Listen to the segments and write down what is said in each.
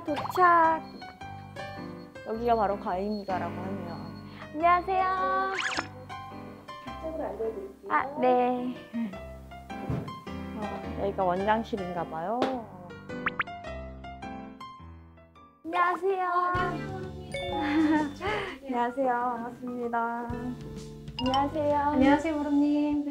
도착. 여기가 바로 가임이가라고 하네요. 안녕하세요. 이쪽으로 알려드릴게요. 아, 네. 여기가 원장실인가 봐요. 안녕하세요. 안녕하세요. 반갑습니다. 안녕하세요. 안녕하세요, 무릎님.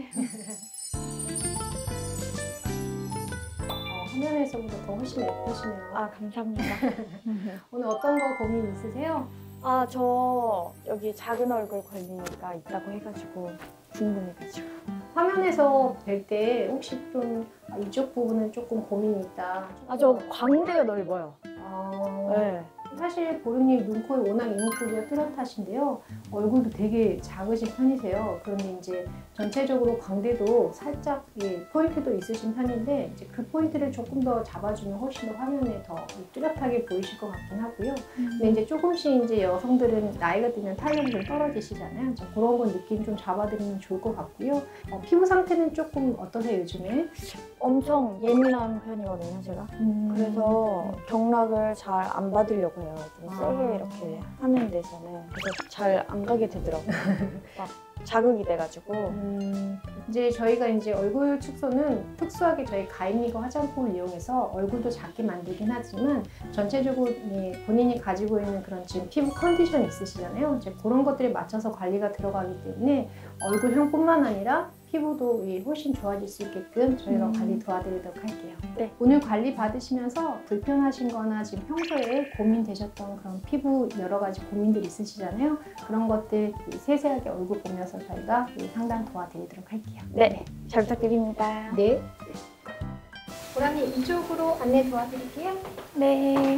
화면에서보다 더 훨씬 예쁘시네요. 아, 감사합니다. 오늘 어떤 거 고민 있으세요? 아, 저 여기 작은 얼굴 걸리니까 있다고 해가지고 궁금해가지고. 화면에서 뵐 때 혹시 좀 이쪽 부분은 조금 고민이 있다. 아, 저 광대가 넓어요. 네. 사실 보름님 눈코입 워낙 이목구비가 뚜렷하신데요. 얼굴도 되게 작으신 편이세요. 그런데 이제 전체적으로 광대도 살짝 포인트도 있으신 편인데 이제 그 포인트를 조금 더 잡아주면 훨씬 더 화면에 더 뚜렷하게 보이실 것 같긴 하고요. 근데 이제 조금씩 이제 여성들은 나이가 들면 탄력이 좀 떨어지시잖아요. 그런 건 느낌 좀 잡아드리면 좋을 것 같고요. 피부 상태는 조금 어떠세요, 요즘에? 엄청 예민한 편이거든요, 제가. 그래서 경락을 잘 안 받으려고 해요. 좀 세게 이렇게 하는 데서는. 그래서 잘 안 가게 되더라고요. 막 자극이 돼가지고. 이제 저희가 이제 얼굴 축소는 특수하게 저희 가임리거 화장품을 이용해서 얼굴도 작게 만들긴 하지만 전체적으로 본인이 가지고 있는 그런 지금 피부 컨디션이 있으시잖아요. 이제 그런 것들에 맞춰서 관리가 들어가기 때문에 얼굴형뿐만 아니라 피부도 훨씬 좋아질 수 있게끔 저희가 관리 도와드리도록 할게요. 네. 오늘 관리 받으시면서 불편하신 거나 지금 평소에 고민되셨던 그런 피부 여러 가지 고민들 있으시잖아요. 그런 것들 세세하게 얼굴 보면서 저희가 상담 도와드리도록 할게요. 네, 잘 부탁드립니다. 네. 보라님 이쪽으로 안내 도와드릴게요. 네.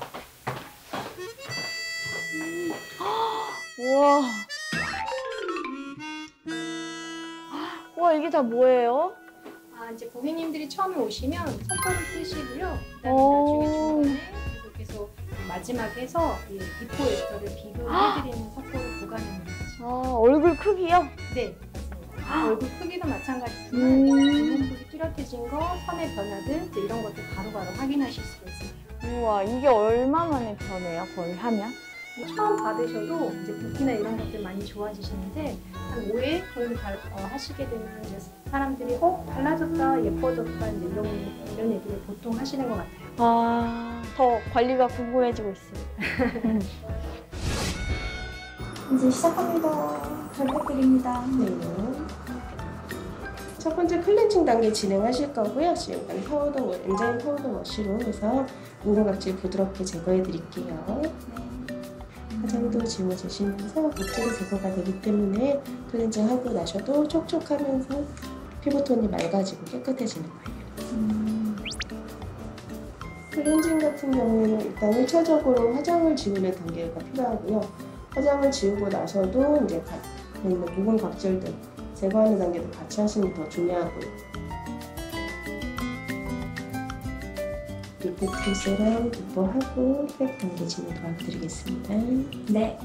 우와. 와, 이게 다 뭐예요? 이제 고객님들이 처음에 오시면 손가락 뜨시고요. 그다음에 나중에 중간에 계속 마지막에 해서 비포 애프터를 비교해드리는 속도를 보관합니다. 얼굴 크기요? 네, 맞습니다. 얼굴 크기도 마찬가지지만 눈꺼풀이 뚜렷해진 거, 선의 변화들 이런 것들 바로바로 확인하실 수가 있습니다. 우와, 이게 얼마 만에 변해요? 거의 하면? 처음 받으셔도 이제 붓기나 이런 것들 많이 좋아지시는데 한 5회 거의 하시게 되면 이제 사람들이 달라졌다, 예뻐졌다 이제 이런 얘기를 보통 하시는 것 같아요. 더 관리가 궁금해지고 있어요. 이제 시작합니다. 잘 부탁드립니다. 네. 첫 번째 클렌징 단계 진행하실 거고요. 지금까지 엔자임 파우더 워시로 해서 모공 각질 부드럽게 제거해 드릴게요. 화장도 지워주시면서 각질이 제거가 되기 때문에 클렌징 하고 나셔도 촉촉하면서 피부톤이 맑아지고 깨끗해지는 거예요. 클렌징 같은 경우에는 일단 1차적으로 화장을 지우는 단계가 필요하고요. 화장을 지우고 나서도 이제 있는 모공 각질들 제거하는 단계도 같이 하시는 게 더 중요하고요. 리프팅 세럼 비포하고 팩 단계 진행 도와드리겠습니다. 네.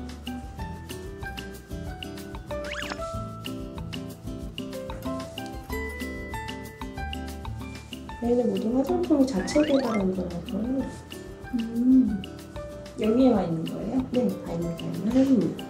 저희는 모두 화장품 자체 개발한 거라서 여기에만 있는 거예요? 네, 가임은 할인입니다.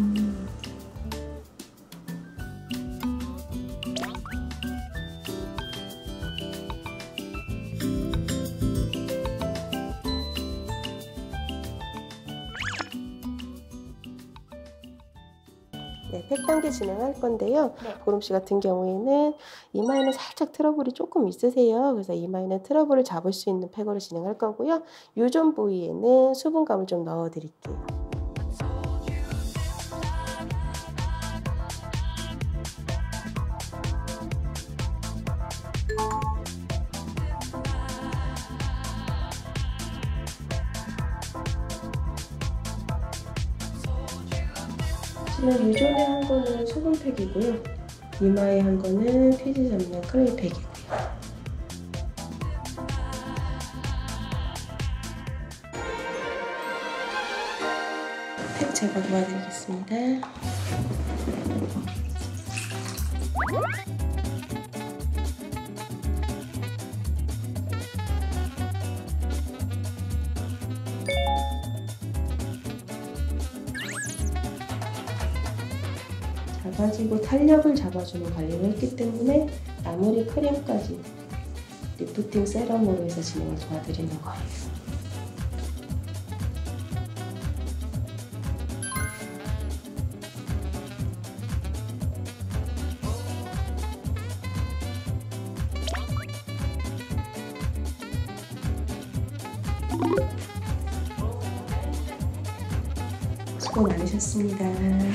네, 팩 단계 진행할 건데요. 네. 보름씨 같은 경우에는 이마에는 살짝 트러블이 조금 있으세요. 그래서 이마에는 트러블을 잡을 수 있는 팩으로 진행할 거고요. 유전 부위에는 수분감을 좀 넣어드릴게요. 유전에 한 거는 수분팩이고요. 이마에 한 거는 피지 잡는 클레이팩이고요. 팩 제거 도와드리겠습니다. 잡아주고 탄력을 잡아주는 관리를 했기 때문에 마무리 크림까지 리프팅 세럼으로 해서 진행을 도와드리는 거예요. 수고 많으셨습니다.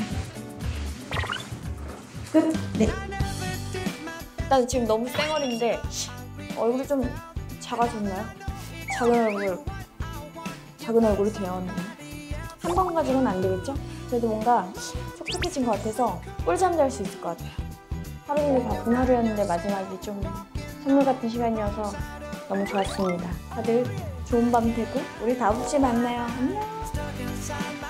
끝! 네. 난 지금 너무 쌩얼인데 얼굴이 좀 작아졌나요? 작은 얼굴이 되었네. 한 번 가지고는 안 되겠죠? 그래도 뭔가 촉촉해진 것 같아서 꿀잠 잘 수 있을 것 같아요. 하루 종일 바쁜 하루였는데 마지막이 좀 선물 같은 시간이어서 너무 좋았습니다. 다들 좋은 밤 되고 우리 다음 주에 만나요. 안녕.